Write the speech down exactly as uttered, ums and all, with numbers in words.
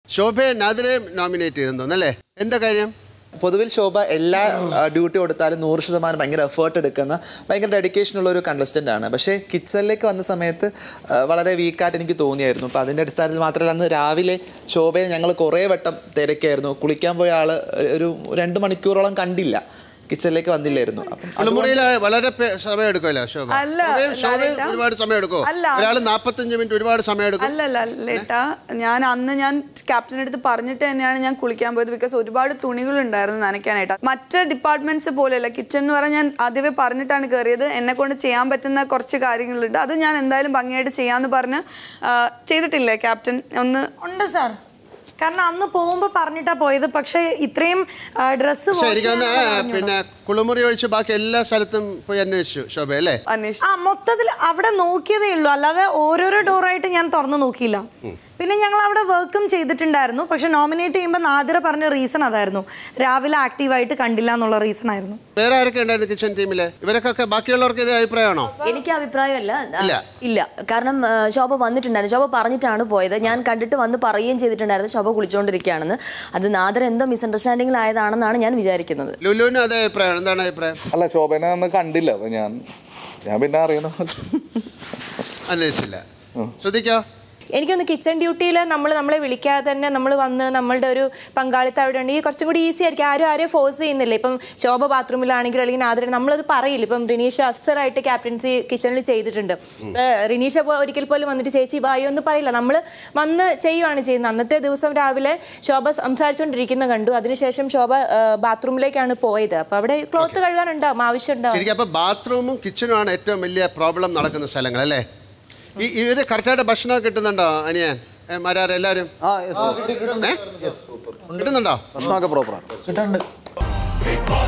ശോഭയെ നാദിരെ നോമിനേറ്റ് ചെയ്തെന്നല്ലേ? എന്താ കാര്യം? പൊതുവിൽ ശോഭ എല്ലാ ഡ്യൂട്ടി കൊടുത്താലും നൂറ് ശതമാനം ഭയങ്കര എഫേർട്ട് എടുക്കുന്ന ഭയങ്കര ഡെഡിക്കേഷനുള്ള ഒരു കണ്ടസ്റ്റൻ്റ് ആണ്. പക്ഷേ കിച്ചണിലേക്ക് വന്ന സമയത്ത് വളരെ വീക്കായിട്ട് എനിക്ക് തോന്നിയായിരുന്നു. അപ്പോൾ അതിൻ്റെ അടിസ്ഥാനത്തിൽ മാത്രമല്ല, അന്ന് രാവിലെ ശോഭയെ ഞങ്ങൾ കുറേ വട്ടം തിരക്കായിരുന്നു. കുളിക്കാൻ പോയ ആൾ ഒരു രണ്ട് മണിക്കൂറോളം കണ്ടില്ല, കിച്ചണിലേക്ക് വന്നില്ലായിരുന്നു. വളരെ സമയം എടുക്കുമല്ലോ ശോഭ? ഒരുപാട് സമയം എടുക്കുമോ? ഒരാൾ നാൽപ്പത്തഞ്ച് മിനിറ്റ് ഒരുപാട് സമയം എടുക്കും. അല്ലല്ല ലേട്ടാ, ഞാൻ അന്ന് ഞാൻ ക്യാപ്റ്റൻ്റെ അടുത്ത് പറഞ്ഞിട്ട് തന്നെയാണ് ഞാൻ കുളിക്കാൻ പോയത്. ബിക്കോസ് ഒരുപാട് തുണികളുണ്ടായിരുന്നു നനയ്ക്കാനായിട്ട്. മറ്റ് ഡിപ്പാർട്ട്മെന്റ്സ് പോലെയല്ല, കിച്ചൺ എന്ന് പറഞ്ഞാൽ ഞാൻ ആദ്യമേ പറഞ്ഞിട്ടാണ് കയറിയത്. എന്നെ കൊണ്ട് ചെയ്യാൻ പറ്റുന്ന കുറച്ച് കാര്യങ്ങളുണ്ട്, അത് ഞാൻ എന്തായാലും ഭംഗിയായിട്ട് ചെയ്യാമെന്ന് പറഞ്ഞ് ചെയ്തിട്ടില്ലേ ക്യാപ്റ്റൻ? ഒന്ന് ഉണ്ട് സാർ, കാരണം അന്ന് പോകുമ്പോ പറഞ്ഞിട്ടാ പോയത്. പക്ഷെ ഇത്രയും ഡ്രസ്സ് പിന്നെ കുളിമുറി ഒഴിച്ച് ബാക്കി എല്ലാ സ്ഥലത്തും പോയി അന്വേഷിച്ചു ശോഭ അല്ലേ? ആ മൊത്തത്തിൽ അവിടെ നോക്കിയതേ ഉള്ളൂ, അല്ലാതെ ഓരോരോ ഡോറായിട്ട് ഞാൻ തുറന്നു നോക്കിയില്ല. പിന്നെ ഞങ്ങൾ അവിടെ വർക്കും ചെയ്തിട്ടുണ്ടായിരുന്നു. പക്ഷെ നോമിനേറ്റ് ചെയ്യുമ്പോൾ നാദിറ പറഞ്ഞ റീസൺ അതായിരുന്നു, രാവിലെ ആക്റ്റീവായിട്ട് കണ്ടില്ല എന്നുള്ള റീസൺ ആയിരുന്നു. വേറെ ആരൊക്കെ ഉണ്ടായിരുന്നു കിച്ചൺ ടീമില്? ഇവരൊക്കെ ബാക്കിയുള്ളവർക്ക് ഇതേ അഭിപ്രായമാണോ? എനിക്ക് അഭിപ്രായമല്ല, ഇല്ല. കാരണം ശോഭ വന്നിട്ടുണ്ടായിരുന്നു, ശോഭ പറഞ്ഞിട്ടാണ് പോയത്. ഞാൻ കണ്ടിട്ട് വന്ന് പറയുകയും ചെയ്തിട്ടുണ്ടായിരുന്നു ശോഭ കുളിച്ചുകൊണ്ടിരിക്കുകയാണെന്ന്. അത് നാദിറ എന്തോ മിസ്അണ്ടർസ്റ്റാൻഡിംഗിലായതാണെന്നാണ് ഞാൻ വിചാരിക്കുന്നത്. ലുലുവിന് അതേ അഭിപ്രായം? എന്താണ് അഭിപ്രായം? അല്ല, ശോഭനെ അന്ന് കണ്ടില്ല, അപ്പൊ ഞാൻ ഞാൻ പിന്നെ അറിയണം അന്വേഷിച്ചില്ല. ശ്രദ്ധിക്കോ? എനിക്കൊന്ന് കിച്ചൺ ഡ്യൂട്ടിയിൽ നമ്മൾ നമ്മളെ വിളിക്കാതെ തന്നെ നമ്മൾ വന്ന് നമ്മളുടെ ഒരു പങ്കാളിത്തം അവിടെ ഉണ്ടെങ്കിൽ കുറച്ചും കൂടി ഈസി ആയിരിക്കും. ആരും ആരെയും ഫോഴ്സ് ചെയ്യുന്നില്ല. ഇപ്പം ശോഭ ബാത്റൂമിലാണെങ്കിലും അല്ലെങ്കിൽ ആദ്യം നമ്മളത് പറയില്ല. ഇപ്പം റിനീഷ അസറായിട്ട് ക്യാപ്റ്റൻസി കിച്ചണിൽ ചെയ്തിട്ടുണ്ട്. റിനീഷ ഒരിക്കൽ പോലും വന്നിട്ട് ചേച്ചി വായോ എന്ന് പറയില്ല, നമ്മൾ വന്ന് ചെയ്യുവാണ് ചെയ്യുന്നത്. അന്നത്തെ ദിവസം രാവിലെ ശോഭ സംസാരിച്ചുകൊണ്ടിരിക്കുന്ന കണ്ടു. അതിനുശേഷം ശോഭ ബാത്റൂമിലേക്കാണ് പോയത്. അപ്പം അവിടെ ക്ലോത്ത് കഴുകാനുണ്ടാവും, ആവശ്യമുണ്ടാവും. ബാത്റൂമും കിച്ചണും ആണ് ഏറ്റവും വലിയ പ്രോബ്ലം നടക്കുന്ന സ്ഥലങ്ങൾ അല്ലേ? ഈ ഇവര് കറക്റ്റായിട്ട് ഭക്ഷണം കിട്ടുന്നുണ്ടോ അനിയൻ മാരെല്ലാരും? കിട്ടുന്നുണ്ടോ? ഭക്ഷണമൊക്കെ പ്രോപ്പറാണ്.